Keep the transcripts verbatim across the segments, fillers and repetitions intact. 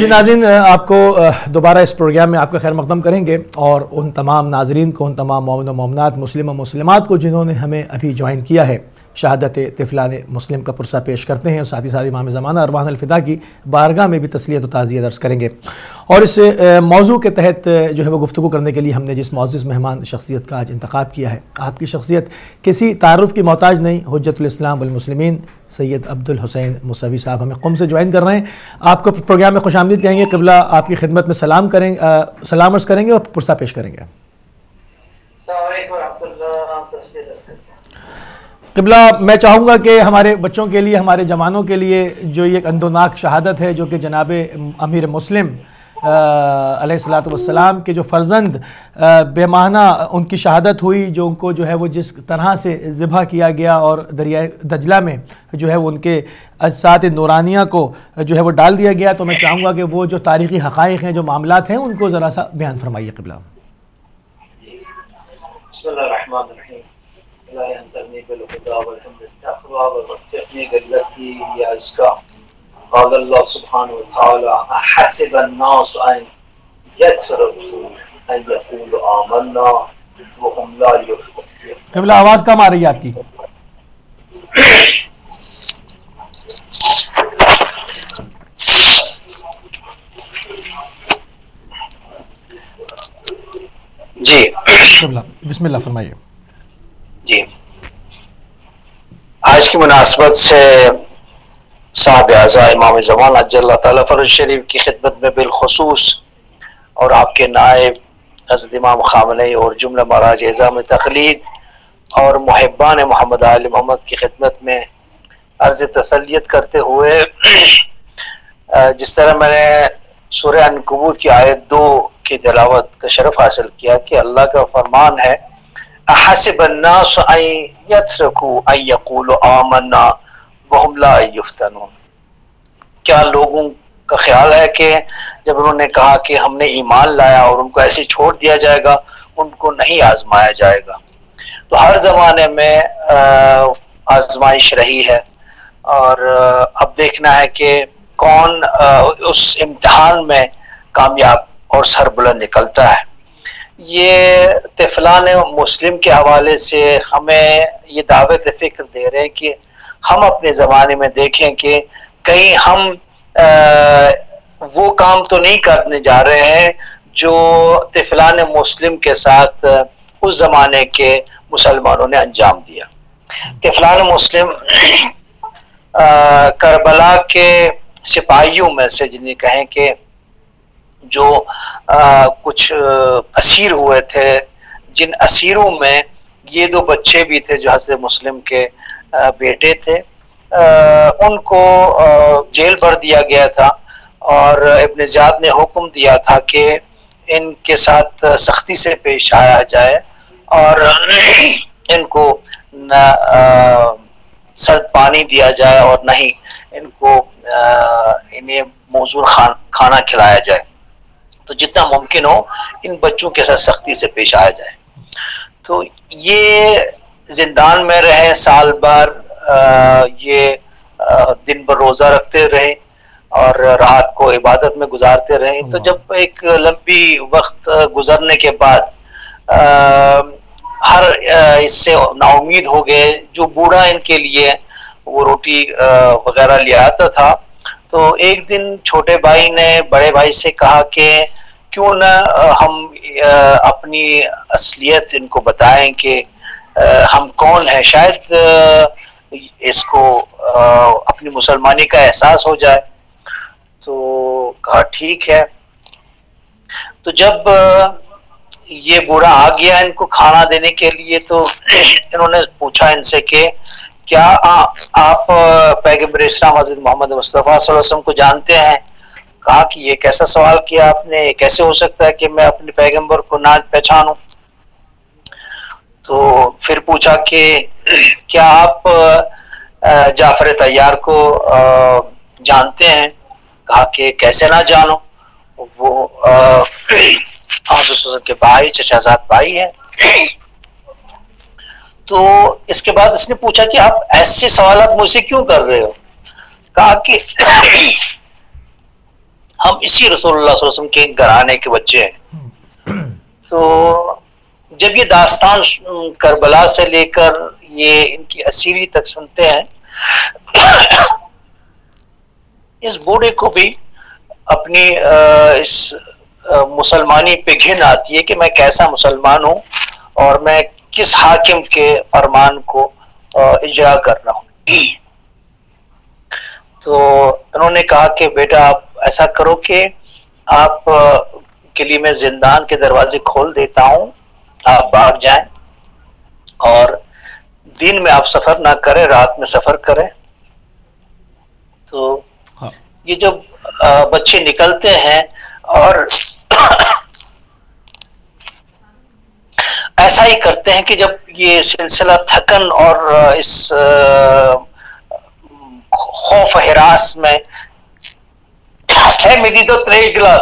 नाज़रीन, आपको दोबारा इस प्रोग्राम में आपका खैर मकदम करेंगे और उन तमाम नाज़रीन को, उन तमाम मोमिन व मोमिनात, मुस्लिम व मुस्लिमात को जिन्होंने हमें अभी ज्वाइन किया है, शहादत तिफलान मुस्लिम का पुरसा पेश करते हैं और साथ ही साथ इमाम ज़माना अरवाह अल-फ़िदा की बारगाह में भी तस्लियत व ताज़ियत अर्ज़ करेंगे। और इस मौजू के तहत जो है वो गुफ्तगू करने के लिए हमने जिस मौज़ूज़ मेहमान शख्सियत का आज इंतखाब किया है, आपकी शख्सियत किसी तारुफ़ की मोहताज नहीं, हुज्जतुल इस्लाम वल मुस्लिमीन सैयद अब्दुल हुसैन मुसवी साहब हमें क़ुम से ज्वाइन कर रहे हैं। आपको प्रोग्राम में खुशामदीद कहेंगे, क़िबला आपकी खिदमत में सलाम करेंगे, सलाम अर्ज़ करेंगे और पुरसा पेश करेंगे। क़िबला, मैं चाहूँगा कि हमारे बच्चों के लिए, हमारे जवानों के लिए जो ये एक अंदोनाक शहादत है, जो कि जनाब अमीर मुस्लिम अलैहिस्सलातु वस्सलाम के जो फ़र्जंद बेमाना उनकी शहादत हुई, जो उनको जो है वो जिस तरह से ज़िबह किया गया और दरिया दजला में जो है वो उनके अज्सात नूरानिया को जो है वो डाल दिया गया, तो मैं चाहूँगा कि वो जो तारीख़ी हक़ाइक़ हैं, जो मामलात हैं, उनको ज़रा सा बयान फरमाइए क़िबला। क़िबला, आवाज़ कम आ रही है आपकी। जी क़िबला, बिस्मिल्लाह फरमाइए। जी, आज की मुनासबत से साहब आज़ा इमाम ज़माना अज्जल ताला फ़रज शरीफ की खिदमत में बिलखुसूस और आपके नायब हज़रत इमाम ख़ामनई और जुमला महाराज एज़ाम तक़लीद और मुहिब्बान मोहम्मद आल मोहम्मद की खिदमत में अर्ज़ तसलियत करते हुए, जिस तरह मैंने सूरह अनकबूत की आयत दो की तिलावत का शरफ हासिल किया कि अल्लाह का फरमान है, अहसिबन्नास अन यत्रकू अन यक़ूलू आमन्ना वहुम ला युफ्तनून। क्या लोगों का ख्याल है कि जब उन्होंने कहा कि हमने ईमान लाया और उनको ऐसे छोड़ दिया जाएगा, उनको नहीं आजमाया जाएगा? तो हर ज़माने में आजमाइश रही है और अब देखना है कि कौन उस इम्तिहान में कामयाब और सरबुलंद निकलता है। ये तिफलान मुस्लिम के हवाले से हमें ये दावत फ़िक्र दे रहे हैं कि हम अपने ज़माने में देखें कि कहीं हम आ, वो काम तो नहीं करने जा रहे हैं जो तिफलान मुस्लिम के साथ उस ज़माने के मुसलमानों ने अंजाम दिया। तिफलान मुस्लिम करबला के सिपाहियों में से, जिन्हें कहें कि जो आ, कुछ असीर हुए थे, जिन असीरों में ये दो बच्चे भी थे जो हज़रत मुस्लिम के आ, बेटे थे, आ, उनको आ, जेल भर दिया गया था और इब्न ज़ियाद ने हुक्म दिया था कि इनके साथ सख्ती से पेश आया जाए और इनको न सर्द पानी दिया जाए और न ही इनको आ, इन्हें मौजूद खान खाना खिलाया जाए। तो जितना मुमकिन हो इन बच्चों के साथ सख्ती से पेश आया जाए। तो ये जिंदान में रहे साल भर, ये आ, दिन भर रोजा रखते रहे और रात को इबादत में गुजारते रहे। तो जब एक लंबी वक्त गुजरने के बाद आ, हर इससे नाउमीद हो गए। जो बूढ़ा इनके लिए वो रोटी वगैरह ले आता था, तो एक दिन छोटे भाई ने बड़े भाई से कहा कि क्यों ना हम अपनी असलियत इनको बताएं कि हम कौन है, शायद इसको अपनी मुसलमानी का एहसास हो जाए। तो कहा ठीक है। तो जब ये बूढ़ा आ गया इनको खाना देने के लिए, तो इन्होंने पूछा इनसे कि क्या आ, आप पैगंबर इस्लाम हज़रत मोहम्मद मुस्तफ़ा सल्लल्लाहु अलैहि वसल्लम को जानते हैं? कहा कि ये कैसा सवाल किया आपने, कैसे हो सकता है कि मैं अपने पैगंबर को ना पहचानूं? तो फिर पूछा कि क्या आप जाफर तैयार को जानते हैं? कहा कि कैसे ना जानो, वो के भाई चचाजाद भाई है। तो इसके बाद इसने पूछा कि आप ऐसे सवाल मुझसे क्यों कर रहे हो? कहा कि हम इसी रसूलुल्लाह सल्लल्लाहु अलैहि वसल्लम के घराने के बच्चे हैं। तो जब ये दास्तान करबला से लेकर ये इनकी असीरी तक सुनते हैं, इस बूढ़े को भी अपनी इस मुसलमानी पे घिन आती है कि मैं कैसा मुसलमान हूं और मैं किस हाकिम के फरमान को इजरा कर रहा हूं। तो उन्होंने कहा कि बेटा आप ऐसा करो कि आप के लिए मैं जिंदान के दरवाजे खोल देता हूं, आप भाग जाएं और दिन में आप सफर ना करें, रात में सफर करें। तो हाँ। ये जब बच्चे निकलते हैं और ऐसा ही करते हैं कि जब ये सिलसिला थकन और इस खौफ हिरास में है, मेरी तो त्रेश गिलास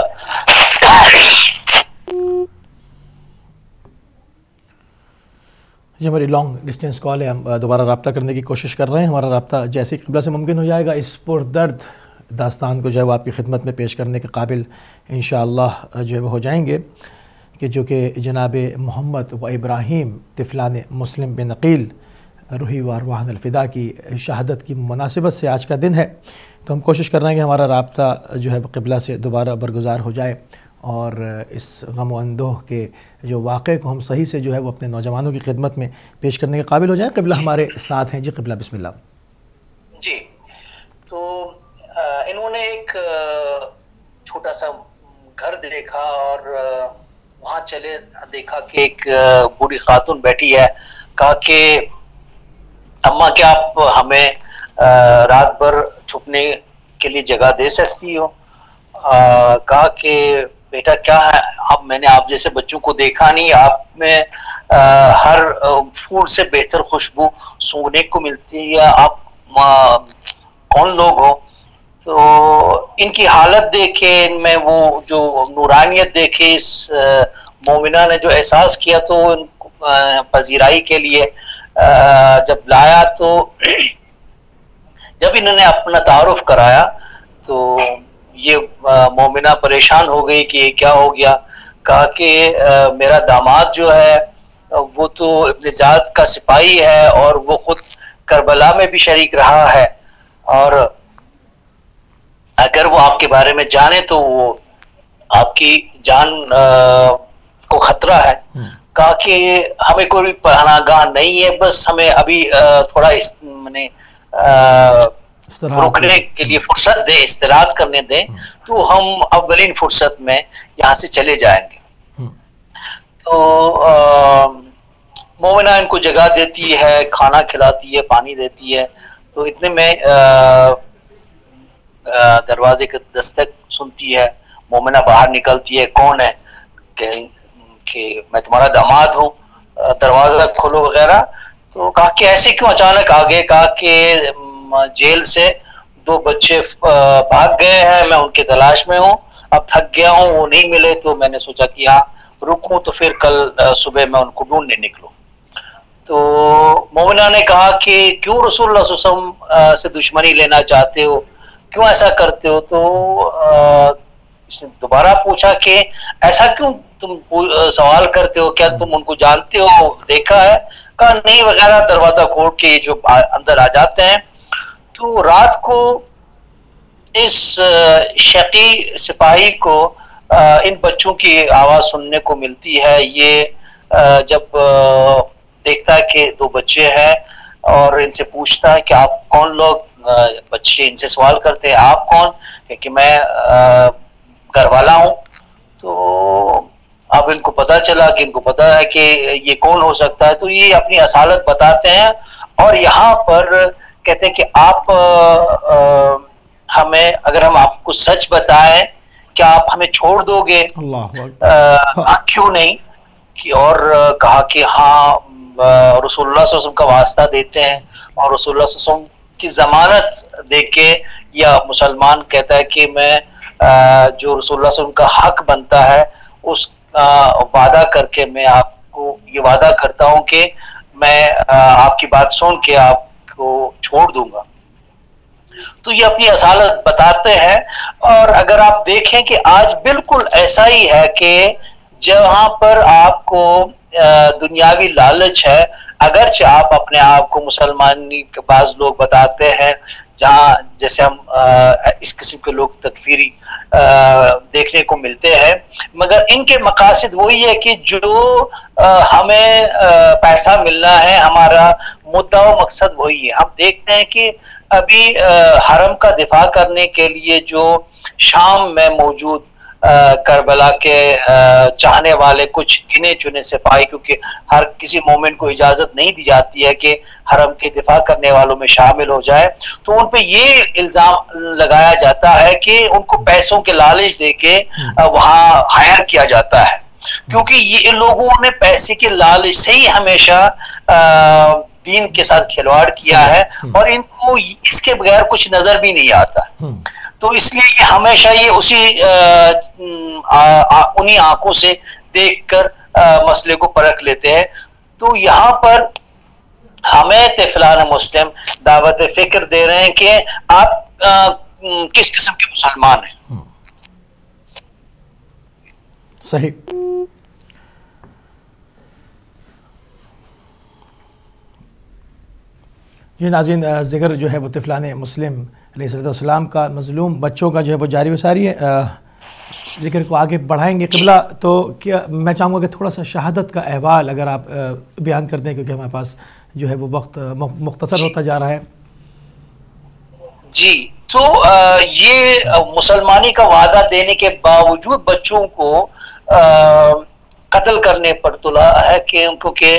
जी हमारी लॉन्ग डिस्टेंस कॉल है, हम दोबारा रब्ता करने की कोशिश कर रहे हैं। हमारा रब्ता जैसे क़िबला से मुमकिन हो जाएगा इस पुरदर्द दास्तान को जो है वो आपकी खिदमत में पेश करने के काबिल इंशाअल्लाह जो है वो हो जाएंगे, कि जो कि जनाब मोहम्मद व इब्राहीम तिफलान मुस्लिम बिन अकील रूही व अरवाह अलफ़िदा की शहादत की मुनासिबत से आज का दिन है। तो हम कोशिश कर रहे हैं कि हमारा रब्ता जो है क़िबला से दोबारा बरगुज़ार हो जाए और इस गम व अंदोह के जो वाक़े को हम सही से जो है वो अपने नौजवानों की खिदमत में पेश करने के काबिल हो जाए। क़िबला हमारे साथ हैं जी। क़िबला बिस्मिल्लाह जी। तो इन्होंने एक छोटा सा घर देखा और वहाँ चले, देखा कि एक बूढ़ी खातून बैठी है। कहा कि अम्मा क्या आप हमें रात भर छुपने के लिए जगह दे सकती हो? कहा कि बेटा क्या है, अब मैंने आप जैसे बच्चों को देखा नहीं, आप में आ, हर फूल से बेहतर खुशबू सूंघने को मिलती है, आप आ, कौन लोग हो? तो इनकी हालत देखे, इनमें वो जो नूरानियत देखे, इस मोमिना ने जो एहसास किया, तो इनको पजीराई के लिए आ, जब लाया, तो जब इन्होंने अपना तारुफ कराया तो ये मोमिना परेशान हो गई कि ये क्या हो गया। कहा कि मेरा दामाद जो है वो तो इब्न ज़ियाद का सिपाही है और वो खुद करबला में भी शरीक रहा है, और अगर वो आपके बारे में जाने तो वो आपकी जान आ, को खतरा है। कहा कि हमें कोई पनाहगाह नहीं है, बस हमें अभी आ, थोड़ा इस मैंने रुकने के लिए फुर्सत दे, इस्तराहत करने दें, तो हम अव्वलीन फुर्सत में यहाँ से चले जाएंगे। तो मोमिना इनको जगह देती है, खाना खिलाती है, पानी देती है। तो इतने में आ, आ, दरवाजे की दस्तक सुनती है। मोमिना बाहर निकलती है। कौन है? कि, कि मैं तुम्हारा दामाद हूँ, दरवाजा खोलो वगैरह। तो कहा कि ऐसे क्यों अचानक आ गए? कहा कि जेल से दो बच्चे भाग गए हैं, मैं उनके तलाश में हूँ, अब थक गया हूँ, वो नहीं मिले, तो मैंने सोचा कि यहाँ रुकूं, तो फिर कल सुबह मैं उनको ढूंढने निकलूं। तो मोमिना ने कहा कि क्यों रसूलुल्लाह सल्लल्लाहु अलैहि वसल्लम से दुश्मनी लेना चाहते हो, क्यों ऐसा करते हो? तो इसने दोबारा पूछा कि ऐसा क्यों तुम सवाल करते हो, क्या तुम उनको जानते हो, देखा है? कहा नहीं वगैरह। दरवाजा खोल के जो अंदर आ जाते हैं, तो रात को इस शकी सिपाही को इन बच्चों की आवाज सुनने को मिलती है। ये जब देखता है कि दो बच्चे हैं और इनसे पूछता है कि आप कौन लोग? बच्चे इनसे सवाल करते हैं आप कौन? क्योंकि मैं घर वाला हूं। तो अब इनको पता चला कि इनको पता है कि ये कौन हो सकता है, तो ये अपनी असालत बताते हैं और यहाँ पर कहते हैं कि आप आ, आ, हमें, अगर हम आपको सच बताएं, क्या आप हमें छोड़ दोगे? अल्लाह, क्यों नहीं? कि और कहा कि हाँ, रसूलुल्लाह सल्लल्लाहु अलैहि वसल्लम का वास्ता देते हैं और रसूलुल्लाह सल्लल्लाहु अलैहि वसल्लम की जमानत देके, या मुसलमान कहता है कि मैं आ, जो रसूलुल्लाह सल्लल्लाहु अलैहि वसल्लम का हक बनता है उस वादा करके मैं आपको ये वादा करता हूं कि मैं आ, आपकी बात सुन के आपको छोड़ दूंगा। तो ये अपनी असालत बताते हैं। और अगर आप देखें कि आज बिल्कुल ऐसा ही है कि जहां पर आपको दुनियावी लालच है, अगरचे आप अपने आप को मुसलमानी के बाज लोग बताते हैं, जहां जैसे हम इस किस्म के लोग तकफीरी देखने को मिलते हैं, मगर इनके मकासद वही है कि जो हमें पैसा मिलना है, हमारा मुद्दा व मकसद वही है। हम देखते हैं कि अभी हरम का दिफा करने के लिए जो शाम में मौजूद करबला के चाहने वाले कुछ गिने चुने सिपाही, क्योंकि हर किसी मोमेंट को इजाजत नहीं दी जाती है कि हरम के दिफा करने वालों में शामिल हो जाए, तो उन पे ये इल्जाम लगाया जाता है कि उनको पैसों के लालच देके वहां हायर किया जाता है, क्योंकि ये लोगों ने पैसे के लालच से ही हमेशा दीन के साथ खिलवाड़ किया है और इनको इसके बगैर कुछ नजर भी नहीं आता। तो इसलिए ये हमेशा ये उसी उन्हीं आंखों से देखकर मसले को परख लेते हैं। तो यहाँ पर हमें तिफलान मुस्लिम दावत फिक्र दे रहे हैं कि आप आ, किस किस्म के मुसलमान हैं। सही। ये नाज़रीन ज़िक्र जो है वो तिफलान मुस्लिम अलैहिस्सलाम का मज़लूम बच्चों का जो है वो जारी व सारी है। ज़िक्र को आगे बढ़ाएंगे क़िबला, तो क्या मैं चाहूँगा कि थोड़ा सा शहादत का अहवाल अगर आप बयान कर दें, क्योंकि हमारे पास जो है वो वक्त मुख्तसर होता जा रहा है। जी, तो ये मुसलमानी का वादा देने के बावजूद बच्चों को कत्ल करने पर तुला है कि क्योंकि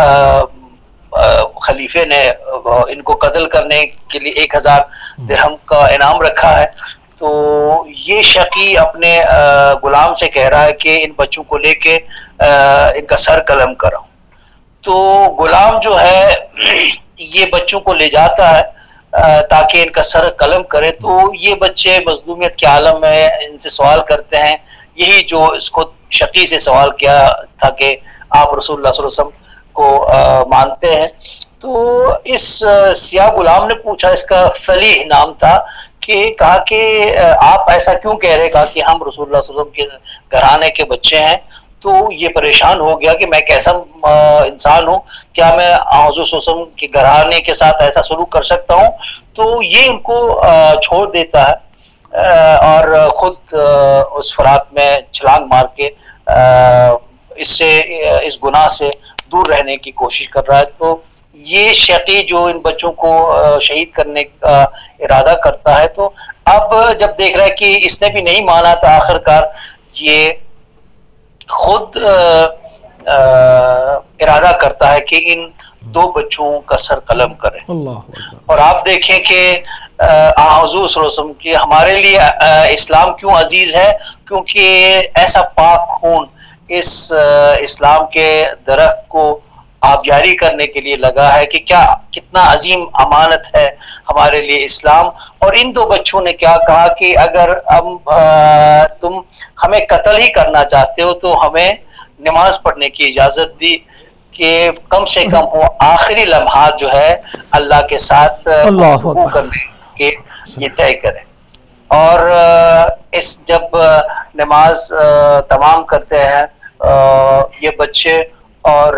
खलीफे ने इनको कत्ल करने के लिए एक हजार दिरहम का इनाम रखा है। तो ये शकी अपने गुलाम से कह रहा है कि इन बच्चों को लेके इनका सर कलम कराऊं। तो गुलाम जो है ये बच्चों को ले जाता है ताकि इनका सर कलम करे। तो ये बच्चे मजलूमियत के आलम में इनसे सवाल करते हैं, यही जो इसको शकी से सवाल किया था कि आप रसूलुल्लाह सल्लल्लाहु अलैहि वसल्लम को आ, मानते हैं। तो इस सियाह गुलाम ने पूछा, इसका फलीह नाम था, कि कहा कि आप ऐसा क्यों कह रहे, कहा कि हम रसूलुल्लाह सल्लल्लाहु अलैहि वसल्लम के घराने के बच्चे हैं। तो ये परेशान हो गया कि मैं कैसा इंसान हूँ, क्या मैं हुज़ूर सल्लल्लाहु अलैहि वसल्लम के घराने के साथ ऐसा सलूक कर सकता हूँ। तो ये उनको छोड़ देता है और खुद उस फरात में छलांग मार के इससे इस गुनाह से दूर रहने की कोशिश कर रहा है। तो ये शकी जो इन बच्चों को शहीद करने का इरादा करता है, तो अब जब देख रहा है कि इसने भी नहीं माना, तो आखिरकार ये खुद इरादा करता है कि इन दो बच्चों का सर कलम करे। और आप देखें कि हुज़ूर सल्लल्लाहु अलैहि वसल्लम की हमारे लिए इस्लाम क्यों अजीज है, क्योंकि ऐसा पाक खून इस इस्लाम के दरख्त को आबजारी करने के लिए लगा है कि क्या कितना अजीम अमानत है हमारे लिए इस्लाम। और इन दो बच्चों ने क्या कहा कि अगर हम तुम हमें कत्ल ही करना चाहते हो तो हमें नमाज पढ़ने की इजाजत दी कि कम से कम वो आखिरी लम्हात जो है अल्लाह के साथ गुफ्तगू करने के ये तय करें। और इस जब नमाज तमाम करते हैं ये बच्चे, और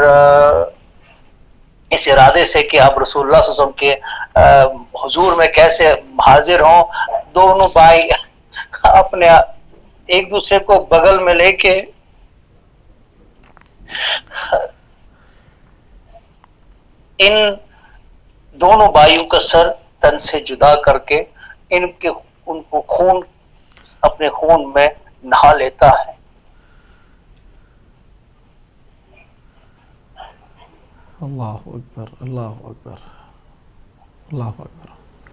इस इरादे से कि आप रसूलुल्लाह सल्लल्लाहु अलैहि वसल्लम के हुजूर में कैसे हाजिर हों, दोनों भाई अपने एक दूसरे को बगल में लेके इन दोनों भाइयों का सर तन से जुदा करके इनके उनको खून अपने खून में नहा लेता है। अल्लाहु अकबर, अल्लाहु अकबर, अल्लाहु अकबर,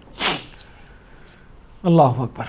अल्लाहु अकबर।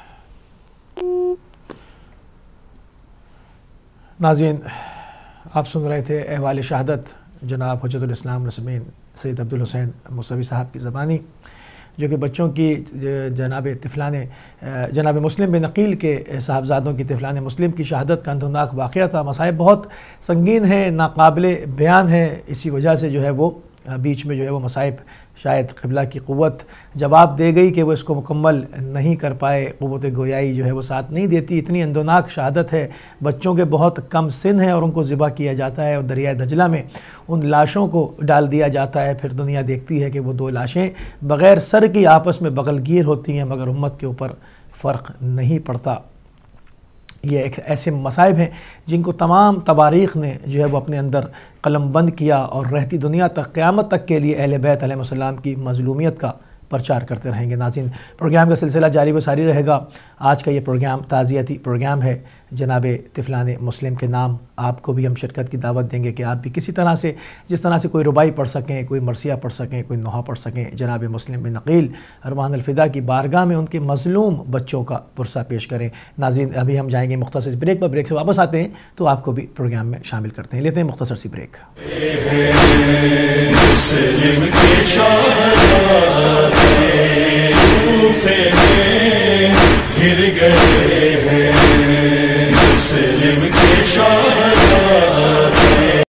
नाज़रीन, आप सुन रहे थे अहवाल शहादत जनाब हुज्जतुल इस्लाम रस्मीन सैयद अब्दुल हुसैन मूसवी साहब की ज़बानी, जो कि बच्चों की जनाब तिफलान जनाब मुस्लिम बिन अकील के साहबजादों की तिफलान मुस्लिम की शहादत का अंतनाक वाक़या था। मसाइब बहुत संगीन है, नाकाबिले बयान है, इसी वजह से जो है वो बीच में जो है वो मसाइब, शायद क़िबला की क़ुव्वत जवाब दे गई कि वो इसको मुकम्मल नहीं कर पाए, क़ुव्वत गोयाई जो है वो साथ नहीं देती। इतनी अंदोनाक शहादत है, बच्चों के बहुत कम सिन है और उनको ज़िबा किया जाता है और दरिया दजला में उन लाशों को डाल दिया जाता है। फिर दुनिया देखती है कि वो दो लाशें बग़ैर सर की आपस में बगलगीर होती हैं, मगर उम्मत के ऊपर फ़र्क नहीं पड़ता। ये एक ऐसे मसाइब हैं जिनको तमाम तवारीख़ ने जो है वो अपने अंदर कलम बंद किया और रहती दुनिया तक, क़यामत तक के लिए अहले बैत अलैहिस्सलाम की मज़लूमियत का प्रचार करते रहेंगे। नाज़रीन, प्रोग्राम का सिलसिला जारी व सारी रहेगा। आज का ये प्रोग्राम ताज़ियती प्रोग्राम है। जनाब तिफ़लान मुस्लिम के नाम आपको भी हम शिरकत की दावत देंगे कि आप भी किसी तरह से, जिस तरह से कोई रुबाई पढ़ सकें, कोई मरसिया पढ़ सकें, कोई नोहा पढ़ सकें, जनाब मुस्लिम बिन अक़ील अरवान अलफ़िदा की बारगाह में उनके मज़लूम बच्चों का पुरसा पेश करें। नाज़रीन, अभी हम जाएंगे मुख्तसर ब्रेक पर। ब्रेक से वापस आते हैं तो आपको भी प्रोग्राम में शामिल करते हैं। लेते हैं मुख्तसर सी ब्रेक। मुस्लिम के